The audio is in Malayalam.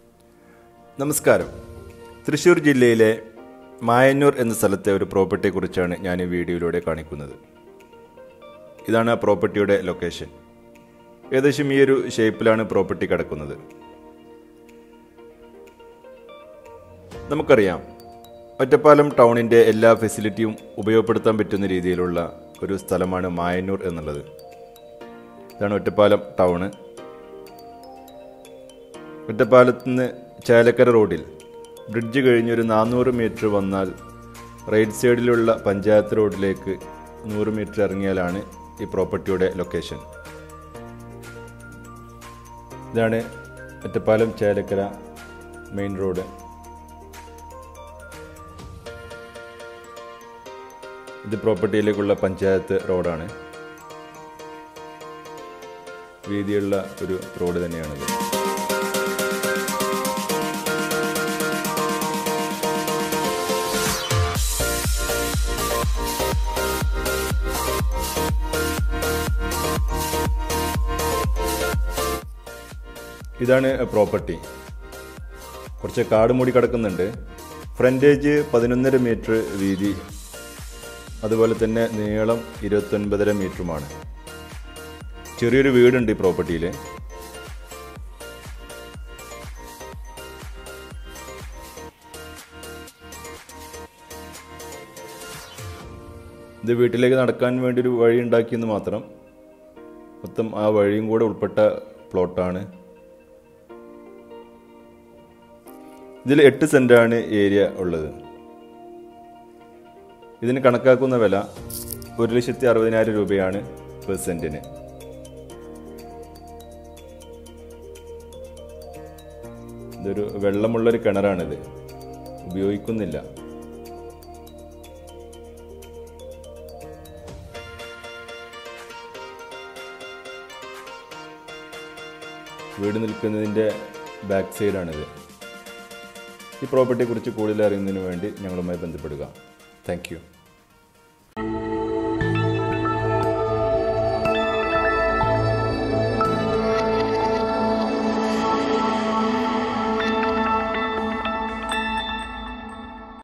നമസ്കാരം. തൃശ്ശൂർ ജില്ലയിലെ മായന്നൂർ എന്ന സ്ഥലത്തെ ഒരു പ്രോപ്പർട്ടിയെക്കുറിച്ചാണ് ഞാൻ ഈ വീഡിയോയിലൂടെ കാണിക്കുന്നത്. ഇതാണ് ആ പ്രോപ്പർട്ടിയുടെ ലൊക്കേഷൻ. ഏകദേശം ഈ ഒരു ഷേപ്പിലാണ് പ്രോപ്പർട്ടി കിടക്കുന്നത്. നമുക്കറിയാം, ഒറ്റപ്പാലം ടൗണിൻ്റെ എല്ലാ ഫെസിലിറ്റിയും ഉപയോഗപ്പെടുത്താൻ പറ്റുന്ന രീതിയിലുള്ള ഒരു സ്ഥലമാണ് മായന്നൂർ എന്നുള്ളത്. ഇതാണ് ഒറ്റപ്പാലം ടൗണ്. ഒറ്റപ്പാലത്ത് നിന്ന് ചേലക്കര റോഡിൽ ബ്രിഡ്ജ് കഴിഞ്ഞൊരു 400 മീറ്റർ വന്നാൽ റൈറ്റ് സൈഡിലുള്ള പഞ്ചായത്ത് റോഡിലേക്ക് 100 മീറ്റർ ഇറങ്ങിയാലാണ് ഈ പ്രോപ്പർട്ടിയുടെ ലൊക്കേഷൻ. ഇതാണ് ഒറ്റപ്പാലം ചേലക്കര മെയിൻ റോഡ്. ഇത് പ്രോപ്പർട്ടിയിലേക്കുള്ള പഞ്ചായത്ത് റോഡാണ്. വീതിയുള്ള ഒരു റോഡ് തന്നെയാണിത്. ഇതാണ് പ്രോപ്പർട്ടി. കുറച്ച് കാട് മൂടി കിടക്കുന്നുണ്ട്. ഫ്രണ്ടേജ് 11.5 മീറ്റർ വീതി, അതുപോലെ തന്നെ നീളം 29.5 മീറ്ററുമാണ്. ചെറിയൊരു വീടുണ്ട് ഈ പ്രോപ്പർട്ടിയിൽ. ഇത് വീട്ടിലേക്ക് നടക്കാൻ വേണ്ടി ഒരു വഴി ഉണ്ടാക്കിയെന്ന് മാത്രം. മൊത്തം ആ വഴിയും കൂടെ ഉൾപ്പെട്ട പ്ലോട്ടാണ്. ഇതിൽ 8 സെൻറ്റാണ് ഏരിയ ഉള്ളത്. ഇതിന് കണക്കാക്കുന്ന വില 1,60,000 രൂപയാണ് പെർ സെൻറ്റിന്. ഇതൊരു വെള്ളമുള്ളൊരു കിണറാണിത്, ഉപയോഗിക്കുന്നില്ല. വീട് നിൽക്കുന്നതിൻ്റെ ബാക്ക് സൈഡാണിത്. ഈ പ്രോപ്പർട്ടിയെക്കുറിച്ച് കൂടുതൽ അറിയുന്നതിന് വേണ്ടി ഞങ്ങളുമായി ബന്ധപ്പെടുക. Thank U.